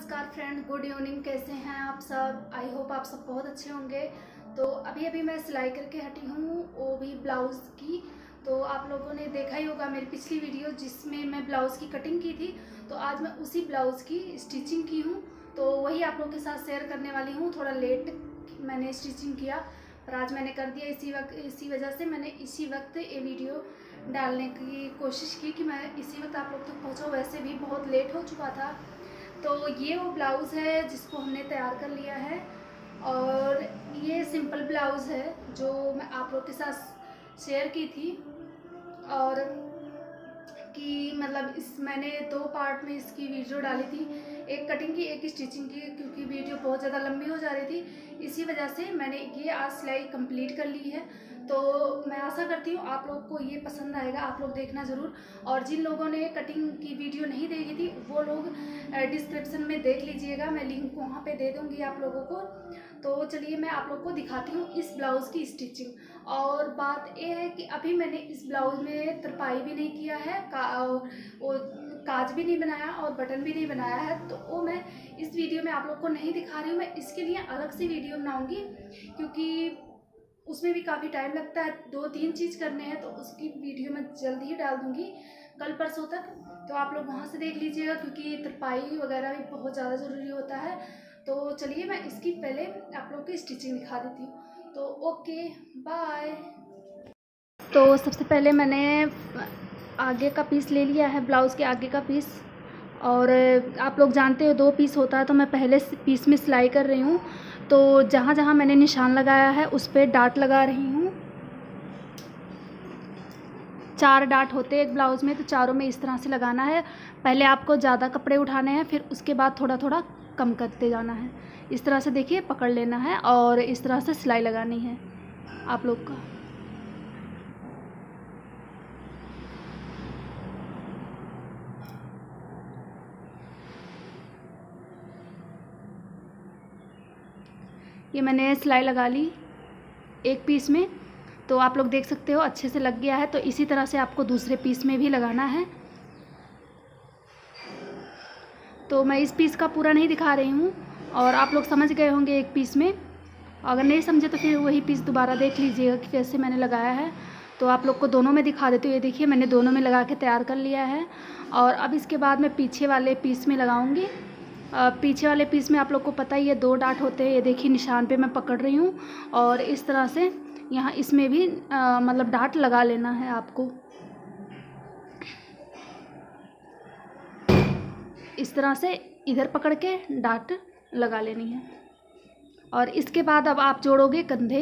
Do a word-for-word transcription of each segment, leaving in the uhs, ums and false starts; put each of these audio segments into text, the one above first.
नमस्कार friend, good evening. कैसे हैं आप सब? आई होप आप सब बहुत अच्छे होंगे। तो अभी अभी मैं सिलाई करके हटी हूँ, वो भी ब्लाउज़ की। तो आप लोगों ने देखा ही होगा मेरी पिछली वीडियो जिसमें मैं ब्लाउज़ की कटिंग की थी। तो आज मैं उसी ब्लाउज़ की स्टिचिंग की हूँ, तो वही आप लोगों के साथ शेयर करने वाली हूँ। थोड़ा लेट मैंने स्टिचिंग किया, पर आज मैंने कर दिया। इसी वक्त इसी वजह से मैंने इसी वक्त ये वीडियो डालने की कोशिश की कि मैं इसी वक्त आप लोग तक पहुँचाऊँ। वैसे भी बहुत लेट हो चुका था। तो ये वो ब्लाउज़ है जिसको हमने तैयार कर लिया है, और ये सिंपल ब्लाउज़ है जो मैं आप लोग के साथ शेयर की थी। और कि मतलब इस मैंने दो पार्ट में इसकी वीडियो डाली थी, एक कटिंग की एक स्टिचिंग की, क्योंकि वीडियो बहुत ज़्यादा लंबी हो जा रही थी। इसी वजह से मैंने ये आज सिलाई कंप्लीट कर ली है। तो मैं आशा करती हूँ आप लोग को ये पसंद आएगा, आप लोग देखना ज़रूर। और जिन लोगों ने कटिंग की वीडियो नहीं देखी थी वो लोग डिस्क्रिप्शन में देख लीजिएगा, मैं लिंक वहाँ पे दे दूँगी आप लोगों को। तो चलिए मैं आप लोग को दिखाती हूँ इस ब्लाउज़ की स्टिचिंग। और बात ये है कि अभी मैंने इस ब्लाउज़ में तरपाई भी नहीं किया है, का वो काज भी नहीं बनाया और बटन भी नहीं बनाया है, तो वो मैं इस वीडियो में आप लोग को नहीं दिखा रही हूँ। मैं इसके लिए अलग से वीडियो बनाऊँगी, क्योंकि उसमें भी काफ़ी टाइम लगता है, दो तीन चीज़ करने हैं। तो उसकी वीडियो मैं जल्दी ही डाल दूँगी कल परसों तक, तो आप लोग वहाँ से देख लीजिएगा, क्योंकि तरपाई वगैरह भी बहुत ज़्यादा ज़रूरी होता है। तो चलिए मैं इसकी पहले आप लोग को स्टिचिंग दिखा देती हूँ। तो ओके, बाय। तो सबसे पहले मैंने आगे का पीस ले लिया है, ब्लाउज़ के आगे का पीस। और आप लोग जानते हो दो पीस होता है, तो मैं पहले पीस में सिलाई कर रही हूँ। तो जहाँ जहाँ मैंने निशान लगाया है उस पर डाट लगा रही हूँ। चार डाट होते हैं एक ब्लाउज़ में, तो चारों में इस तरह से लगाना है। पहले आपको ज़्यादा कपड़े उठाने हैं, फिर उसके बाद थोड़ा थोड़ा कम करते जाना है। इस तरह से देखिए पकड़ लेना है और इस तरह से सिलाई लगानी है आप लोग का। ये मैंने सिलाई लगा ली एक पीस में, तो आप लोग देख सकते हो अच्छे से लग गया है। तो इसी तरह से आपको दूसरे पीस में भी लगाना है। तो मैं इस पीस का पूरा नहीं दिखा रही हूँ, और आप लोग समझ गए होंगे एक पीस में। अगर नहीं समझे तो फिर वही पीस दोबारा देख लीजिएगा कि कैसे मैंने लगाया है। तो आप लोग को दोनों में दिखा देती हूँ। ये देखिए मैंने दोनों में लगा के तैयार कर लिया है। और अब इसके बाद मैं पीछे वाले पीस में लगाऊंगी। पीछे वाले पीस में आप लोग को पता ही है दो डाट होते हैं। ये देखिए निशान पे मैं पकड़ रही हूँ, और इस तरह से यहाँ इसमें भी आ, मतलब डाट लगा लेना है आपको। इस तरह से इधर पकड़ के डाट लगा लेनी है। और इसके बाद अब आप जोड़ोगे कंधे।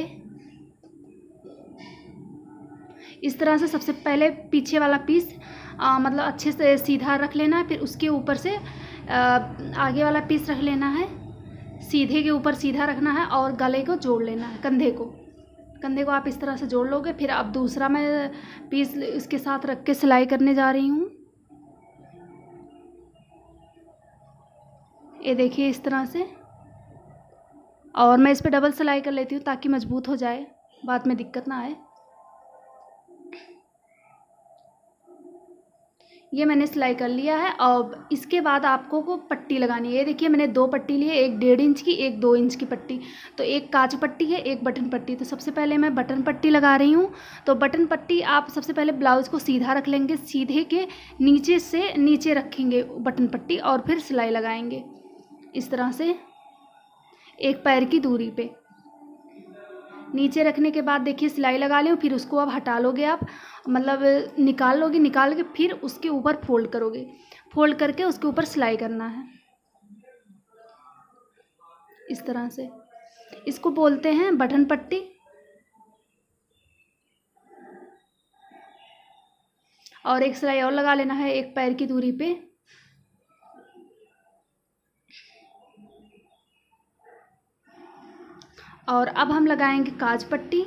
इस तरह से सबसे पहले पीछे वाला पीस आ, मतलब अच्छे से सीधा रख लेना है, फिर उसके ऊपर से आ, आगे वाला पीस रख लेना है, सीधे के ऊपर सीधा रखना है, और गले को जोड़ लेना है। कंधे को कंधे को आप इस तरह से जोड़ लोगे। फिर अब दूसरा मैं पीस इसके साथ रख के सिलाई करने जा रही हूँ। ये देखिए इस तरह से। और मैं इस पर डबल सिलाई कर लेती हूँ ताकि मजबूत हो जाए, बाद में दिक्कत ना आए। ये मैंने सिलाई कर लिया है। और इसके बाद आपको को पट्टी लगानी है। ये देखिए मैंने दो पट्टी ली है, एक डेढ़ इंच की, एक दो इंच की पट्टी। तो एक काज पट्टी है, एक बटन पट्टी। तो सबसे पहले मैं बटन पट्टी लगा रही हूँ। तो बटन पट्टी आप सबसे पहले ब्लाउज़ को सीधा रख लेंगे, सीधे के नीचे से नीचे रखेंगे बटन पट्टी, और फिर सिलाई लगाएंगे इस तरह से एक पैर की दूरी पे। नीचे रखने के बाद देखिए सिलाई लगा लें, फिर उसको अब हटा लोगे आप, मतलब निकाल लोगे। निकाल के फिर उसके ऊपर फोल्ड करोगे, फोल्ड करके उसके ऊपर सिलाई करना है इस तरह से। इसको बोलते हैं बटन पट्टी। और एक सिलाई और लगा लेना है एक पैर की दूरी पे। और अब हम लगाएंगे काज पट्टी,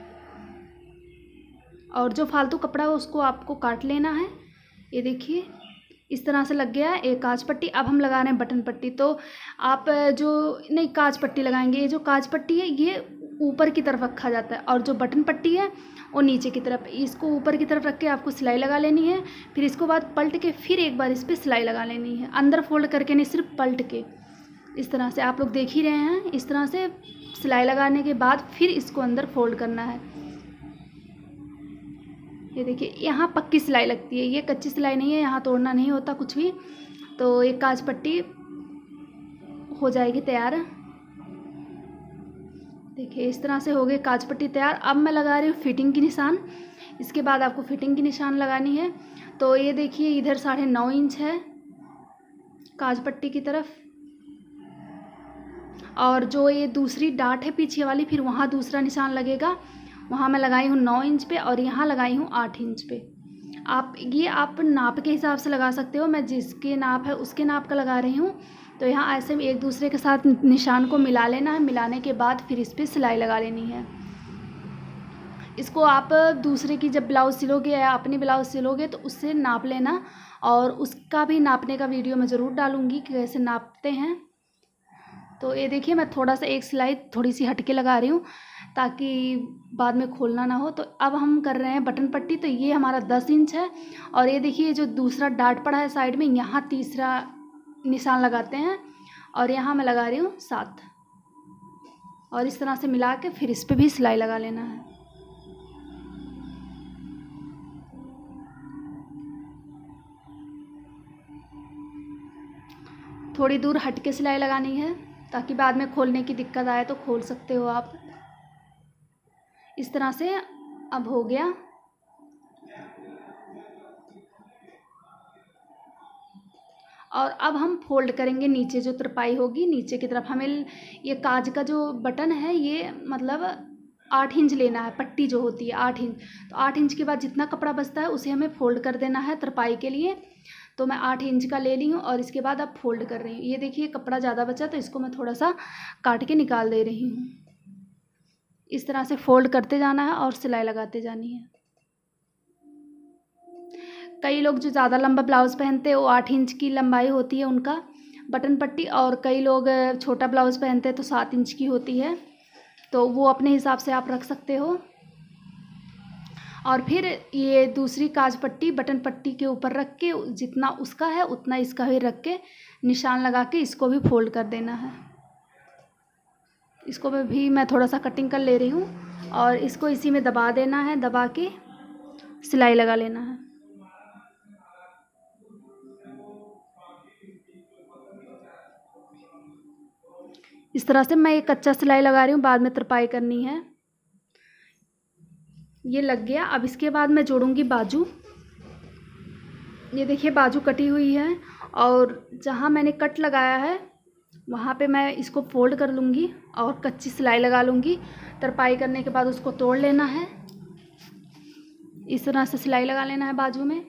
और जो फालतू कपड़ा है उसको आपको काट लेना है। ये देखिए इस तरह से लग गया है एक काज पट्टी। अब हम लगा रहे हैं बटन पट्टी। तो आप जो नहीं काज पट्टी लगाएंगे, ये जो काज पट्टी है ये ऊपर की तरफ रखा जाता है और जो बटन पट्टी है वो नीचे की तरफ। इसको ऊपर की तरफ रख के आपको सिलाई लगा लेनी है। फिर इसको बाद पलट के फिर एक बार इस पर सिलाई लगा लेनी है, अंदर फोल्ड करके नहीं, सिर्फ पलट के। इस तरह से आप लोग देख ही रहे हैं। इस तरह से सिलाई लगाने के बाद फिर इसको अंदर फोल्ड करना है। ये देखिए, यहाँ पक्की सिलाई लगती है, ये कच्ची सिलाई नहीं है, यहाँ तोड़ना नहीं होता कुछ भी। तो एक काज पट्टी हो जाएगी तैयार। देखिए इस तरह से हो गई काज पट्टी तैयार। अब मैं लगा रही हूँ फिटिंग की निशान। इसके बाद आपको फिटिंग की निशान लगानी है। तो ये देखिए इधर साढ़े नौ इंच है काज पट्टी की तरफ, और जो ये दूसरी डाट है पीछे वाली, फिर वहाँ दूसरा निशान लगेगा। वहाँ मैं लगाई हूँ नौ इंच पे और यहाँ लगाई हूँ आठ इंच पे। आप ये आप नाप के हिसाब से लगा सकते हो, मैं जिसके नाप है उसके नाप का लगा रही हूँ। तो यहाँ ऐसे एक दूसरे के साथ निशान को मिला लेना है। मिलाने के बाद फिर इस पर सिलाई लगा लेनी है। इसको आप दूसरे की जब ब्लाउज़ सिलोगे या अपनी ब्लाउज़ सिलोगे तो उससे नाप लेना, और उसका भी नापने का वीडियो मैं ज़रूर डालूँगी कि कैसे नापते हैं। तो ये देखिए मैं थोड़ा सा एक सिलाई थोड़ी सी हटके लगा रही हूँ ताकि बाद में खोलना ना हो। तो अब हम कर रहे हैं बटन पट्टी। तो ये हमारा दस इंच है, और ये देखिए जो दूसरा डाट पड़ा है साइड में, यहाँ तीसरा निशान लगाते हैं, और यहाँ मैं लगा रही हूँ सात। और इस तरह से मिला के फिर इस पर भी सिलाई लगा लेना है। थोड़ी दूर हट के सिलाई लगानी है ताकि बाद में खोलने की दिक्कत आए तो खोल सकते हो आप। इस तरह से अब हो गया। और अब हम फोल्ड करेंगे नीचे जो तरपाई होगी नीचे की तरफ। हमें ये काज का जो बटन है ये मतलब आठ इंच लेना है, पट्टी जो होती है आठ इंच। तो आठ इंच के बाद जितना कपड़ा बचता है उसे हमें फोल्ड कर देना है तरपाई के लिए। तो मैं आठ इंच का ले ली हूँ और इसके बाद अब फोल्ड कर रही हूँ। ये देखिए कपड़ा ज़्यादा बचा तो इसको मैं थोड़ा सा काट के निकाल दे रही हूँ। इस तरह से फोल्ड करते जाना है और सिलाई लगाते जानी है। कई लोग जो ज़्यादा लंबा ब्लाउज़ पहनते हैं वो आठ इंच की लंबाई होती है उनका बटन पट्टी, और कई लोग छोटा ब्लाउज़ पहनते हैं तो सात इंच की होती है। तो वो अपने हिसाब से आप रख सकते हो। और फिर ये दूसरी काज पट्टी बटन पट्टी के ऊपर रख के जितना उसका है उतना इसका भी रख के निशान लगा के इसको भी फोल्ड कर देना है। इसको भी मैं थोड़ा सा कटिंग कर ले रही हूँ और इसको इसी में दबा देना है, दबा के सिलाई लगा लेना है। इस तरह से मैं एक कच्चा सिलाई लगा रही हूँ, बाद में तरपाई करनी है। ये लग गया। अब इसके बाद मैं जोड़ूंगी बाजू। ये देखिए बाजू कटी हुई है, और जहाँ मैंने कट लगाया है वहाँ पे मैं इसको फोल्ड कर लूँगी और कच्ची सिलाई लगा लूँगी। तरपाई करने के बाद उसको तोड़ लेना है। इस तरह से सिलाई लगा लेना है बाजू में।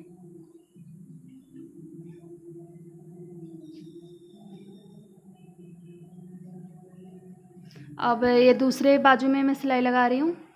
अब ये दूसरे बाजू में मैं सिलाई लगा रही हूँ।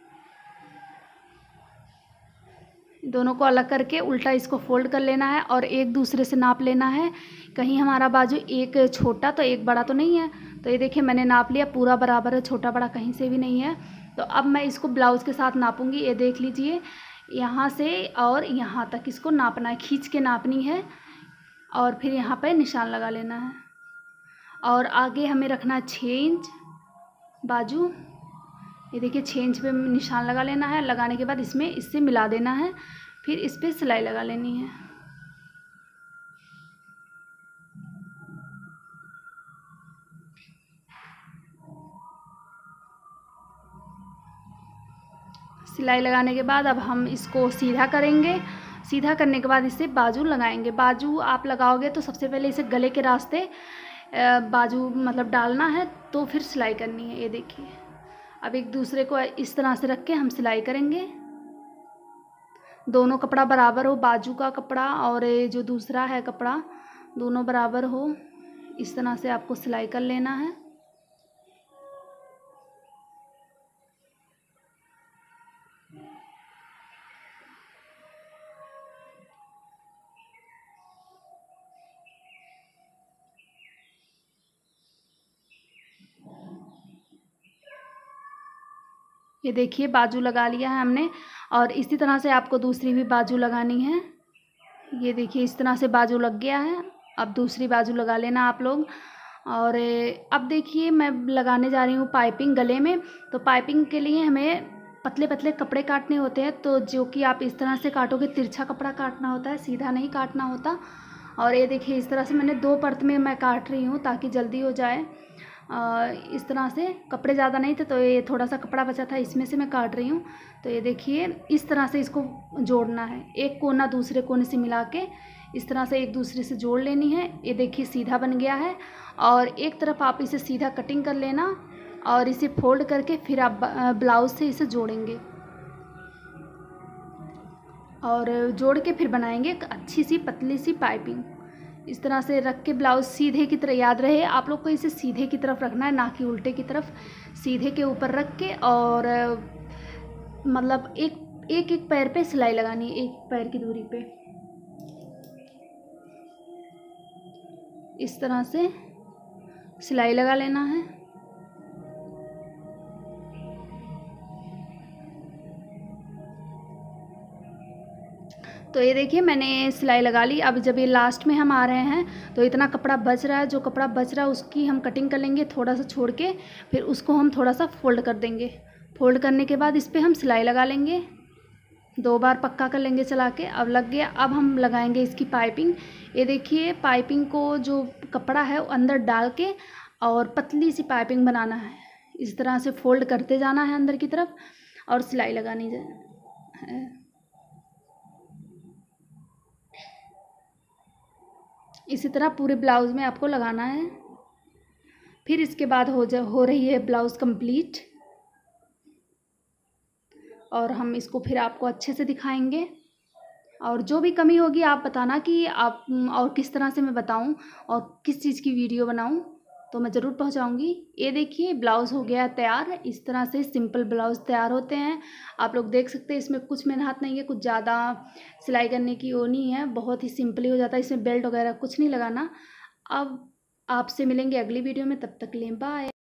दोनों को अलग करके उल्टा इसको फोल्ड कर लेना है और एक दूसरे से नाप लेना है। कहीं हमारा बाजू एक छोटा तो एक बड़ा तो नहीं है। तो ये देखिए मैंने नाप लिया, पूरा बराबर है, छोटा बड़ा कहीं से भी नहीं है। तो अब मैं इसको ब्लाउज़ के साथ नापूंगी। ये देख लीजिए यहाँ से और यहाँ तक इसको नापना है, खींच के नापनी है, और फिर यहाँ पर निशान लगा लेना है। और आगे हमें रखना है छः इंच बाजू। ये देखिए छः इंच पे निशान लगा लेना है। लगाने के बाद इसमें इससे मिला देना है, फिर इस पर सिलाई लगा लेनी है। सिलाई लगाने के बाद अब हम इसको सीधा करेंगे। सीधा करने के बाद इसे बाजू लगाएंगे। बाजू आप लगाओगे तो सबसे पहले इसे गले के रास्ते बाजू मतलब डालना है, तो फिर सिलाई करनी है। ये देखिए अब एक दूसरे को इस तरह से रख के हम सिलाई करेंगे। दोनों कपड़ा बराबर हो, बाजू का कपड़ा और ये जो दूसरा है कपड़ा दोनों बराबर हो। इस तरह से आपको सिलाई कर लेना है। ये देखिए बाजू लगा लिया है हमने, और इसी तरह से आपको दूसरी भी बाजू लगानी है। ये देखिए इस तरह से बाजू लग गया है। अब दूसरी बाजू लगा लेना आप लोग। और अब देखिए मैं लगाने जा रही हूँ पाइपिंग गले में। तो पाइपिंग के लिए हमें पतले पतले कपड़े काटने होते हैं, तो जो कि आप इस तरह से काटोगे, तिरछा कपड़ा काटना होता है, सीधा नहीं काटना होता। और ये देखिए इस तरह से मैंने दो परत में मैं काट रही हूँ ताकि जल्दी हो जाए। आ, इस तरह से कपड़े ज़्यादा नहीं थे तो ये थोड़ा सा कपड़ा बचा था, इसमें से मैं काट रही हूँ। तो ये देखिए इस तरह से इसको जोड़ना है, एक कोना दूसरे कोने से मिला के इस तरह से एक दूसरे से जोड़ लेनी है। ये देखिए सीधा बन गया है। और एक तरफ आप इसे सीधा कटिंग कर लेना और इसे फोल्ड करके फिर आप ब्लाउज से इसे जोड़ेंगे और जोड़ के फिर बनाएंगे एक अच्छी सी पतली सी पाइपिंग। इस तरह से रख के ब्लाउज सीधे की तरफ, याद रहे आप लोग को इसे सीधे की तरफ रखना है, ना कि उल्टे की तरफ। सीधे के ऊपर रख के और मतलब एक एक एक पैर पे सिलाई लगानी है, एक पैर की दूरी पे इस तरह से सिलाई लगा लेना है। तो ये देखिए मैंने सिलाई लगा ली। अब जब ये लास्ट में हम आ रहे हैं तो इतना कपड़ा बच रहा है, जो कपड़ा बच रहा है उसकी हम कटिंग कर लेंगे थोड़ा सा छोड़ के, फिर उसको हम थोड़ा सा फोल्ड कर देंगे। फोल्ड करने के बाद इस पर हम सिलाई लगा लेंगे, दो बार पक्का कर लेंगे चला के। अब लग गया, अब हम लगाएंगे इसकी पाइपिंग। ये देखिए पाइपिंग को जो कपड़ा है वो अंदर डाल के और पतली सी पाइपिंग बनाना है। इस तरह से फोल्ड करते जाना है अंदर की तरफ और सिलाई लगानी है। इसी तरह पूरे ब्लाउज़ में आपको लगाना है। फिर इसके बाद हो जा हो रही है ब्लाउज़ कंप्लीट, और हम इसको फिर आपको अच्छे से दिखाएंगे। और जो भी कमी होगी आप बताना कि आप और किस तरह से मैं बताऊं और किस चीज़ की वीडियो बनाऊं, तो मैं ज़रूर पहुंचाऊंगी। ये देखिए ब्लाउज़ हो गया तैयार। इस तरह से सिंपल ब्लाउज़ तैयार होते हैं। आप लोग देख सकते हैं इसमें कुछ मेहनत नहीं है, कुछ ज़्यादा सिलाई करने की वो नहीं है, बहुत ही सिंपली हो जाता है। इसमें बेल्ट वगैरह कुछ नहीं लगाना। अब आपसे मिलेंगे अगली वीडियो में, तब तक के लिए बाय।